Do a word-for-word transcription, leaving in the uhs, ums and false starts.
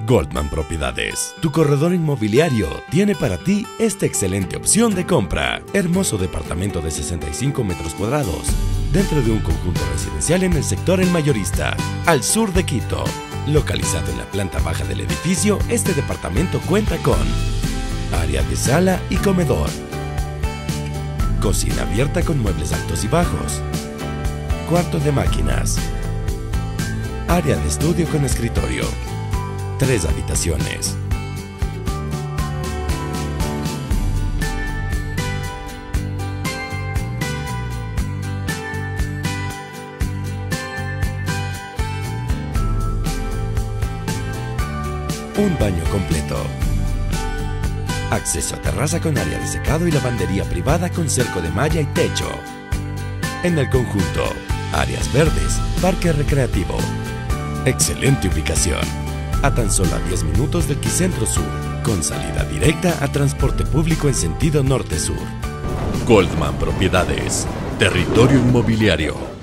Goldman Propiedades, tu corredor inmobiliario, tiene para ti esta excelente opción de compra. Hermoso departamento de sesenta y cinco metros cuadrados, dentro de un conjunto residencial en el sector El Mayorista, al sur de Quito. Localizado en la planta baja del edificio, este departamento cuenta con área de sala y comedor, cocina abierta con muebles altos y bajos, cuarto de máquinas, área de estudio con escritorio, tres habitaciones. Un baño completo. Acceso a terraza con área de secado y lavandería privada con cerco de malla y techo. En el conjunto, áreas verdes, parque recreativo. Excelente ubicación. A tan solo a diez minutos del Quicentro Sur, con salida directa a transporte público en sentido norte-sur. Goldman Propiedades, territorio inmobiliario.